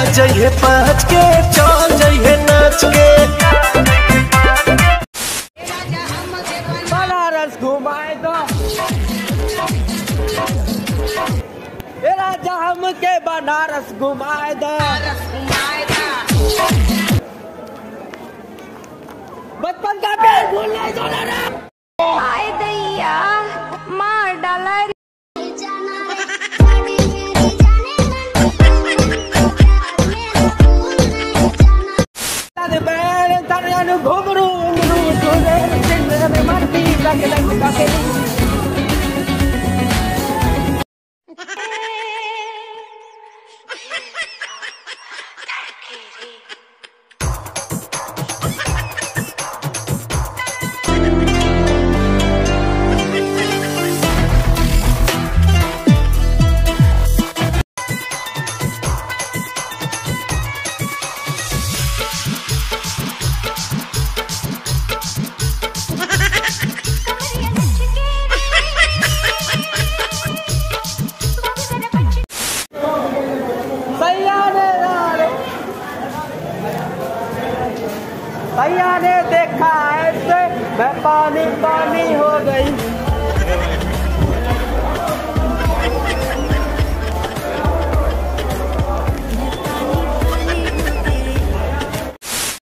जइहे पाँच के चल जइहे नाच के। बनारस घुमाए दो ए राजा हमके बनारस घुमाए दो। बचपन का प्यार भूलने दो ना। आए दैया मार डाला घुंघरू मट्टी भैया ने देखा ऐसे मैं पानी पानी हो गई।